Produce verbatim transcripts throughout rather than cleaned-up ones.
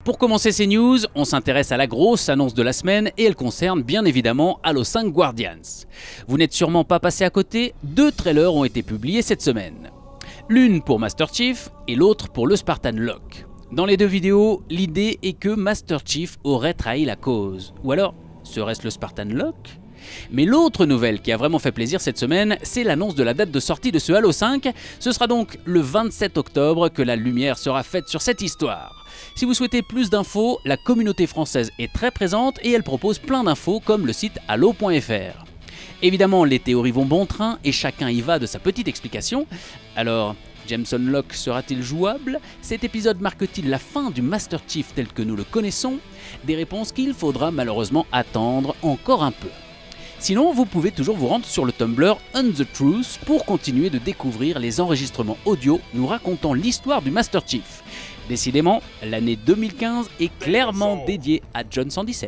Pour commencer ces news, on s'intéresse à la grosse annonce de la semaine et elle concerne bien évidemment Halo cinq Guardians. Vous n'êtes sûrement pas passé à côté, deux trailers ont été publiés cette semaine. L'une pour Master Chief et l'autre pour le Spartan Locke. Dans les deux vidéos, l'idée est que Master Chief aurait trahi la cause. Ou alors, serait-ce le Spartan Locke ? Mais l'autre nouvelle qui a vraiment fait plaisir cette semaine, c'est l'annonce de la date de sortie de ce Halo cinq. Ce sera donc le vingt-sept octobre que la lumière sera faite sur cette histoire. Si vous souhaitez plus d'infos, la communauté française est très présente et elle propose plein d'infos comme le site halo point F R. Évidemment, les théories vont bon train et chacun y va de sa petite explication. Alors, Jameson Locke sera-t-il jouable? Cet épisode marque-t-il la fin du Master Chief tel que nous le connaissons? Des réponses qu'il faudra malheureusement attendre encore un peu. Sinon, vous pouvez toujours vous rendre sur le Tumblr On The Truth pour continuer de découvrir les enregistrements audio nous racontant l'histoire du Master Chief. Décidément, l'année deux mille quinze est clairement dédiée à John cent dix-sept.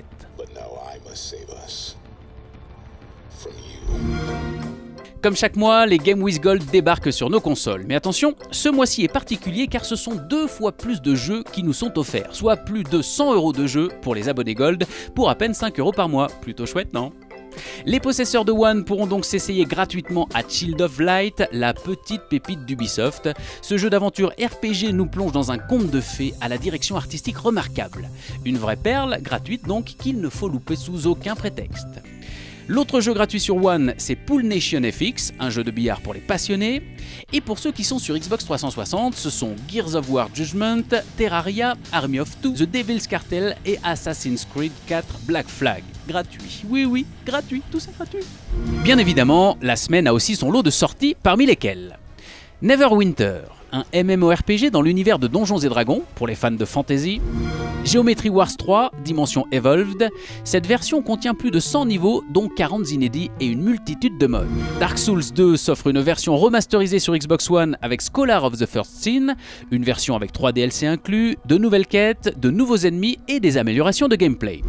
Comme chaque mois, les Game with Gold débarquent sur nos consoles. Mais attention, ce mois-ci est particulier car ce sont deux fois plus de jeux qui nous sont offerts, soit plus de cent euros de jeux pour les abonnés Gold pour à peine cinq euros par mois. Plutôt chouette, non ? Les possesseurs de One pourront donc s'essayer gratuitement à Child of Light, la petite pépite d'Ubisoft. Ce jeu d'aventure R P G nous plonge dans un conte de fées à la direction artistique remarquable. Une vraie perle, gratuite donc, qu'il ne faut louper sous aucun prétexte. L'autre jeu gratuit sur One, c'est Pool Nation F X, un jeu de billard pour les passionnés. Et pour ceux qui sont sur Xbox trois cent soixante, ce sont Gears of War Judgment, Terraria, Army of Two, The Devil's Cartel et Assassin's Creed quatre Black Flag. Gratuit. Oui, oui, gratuit, tout ça gratuit. Bien évidemment, la semaine a aussi son lot de sorties, parmi lesquelles Neverwinter, un MMORPG dans l'univers de Donjons et Dragons, pour les fans de fantasy. Geometry Wars trois, Dimension Evolved. Cette version contient plus de cent niveaux, dont quarante inédits et une multitude de modes. Dark Souls deux s'offre une version remasterisée sur Xbox One avec Scholar of the First Sin, une version avec trois D L C inclus, de nouvelles quêtes, de nouveaux ennemis et des améliorations de gameplay.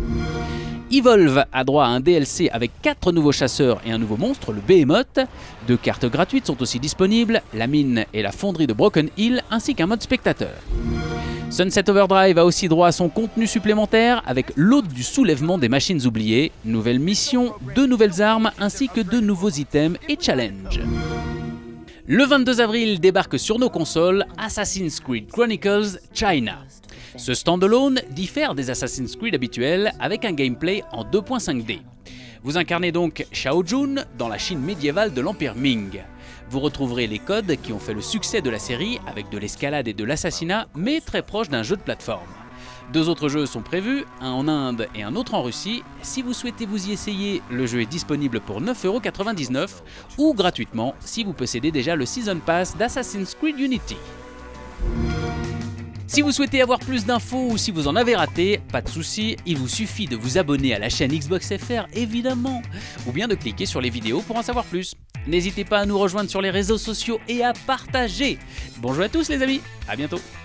Evolve a droit à un D L C avec quatre nouveaux chasseurs et un nouveau monstre, le Behemoth. Deux cartes gratuites sont aussi disponibles, la mine et la fonderie de Broken Hill, ainsi qu'un mode spectateur. Sunset Overdrive a aussi droit à son contenu supplémentaire avec l'Hôte du soulèvement des machines oubliées, nouvelles missions, deux nouvelles armes ainsi que de nouveaux items et challenges. Le vingt-deux avril débarque sur nos consoles Assassin's Creed Chronicles China. Ce standalone diffère des Assassin's Creed habituels avec un gameplay en deux point cinq D. Vous incarnez donc Shao Jun dans la Chine médiévale de l'Empire Ming. Vous retrouverez les codes qui ont fait le succès de la série avec de l'escalade et de l'assassinat, mais très proche d'un jeu de plateforme. Deux autres jeux sont prévus, un en Inde et un autre en Russie. Si vous souhaitez vous y essayer, le jeu est disponible pour neuf euros quatre-vingt-dix-neuf ou gratuitement si vous possédez déjà le Season Pass d'Assassin's Creed Unity. Si vous souhaitez avoir plus d'infos ou si vous en avez raté, pas de souci, il vous suffit de vous abonner à la chaîne Xbox F R évidemment, ou bien de cliquer sur les vidéos pour en savoir plus. N'hésitez pas à nous rejoindre sur les réseaux sociaux et à partager. Bonjour à tous les amis, à bientôt.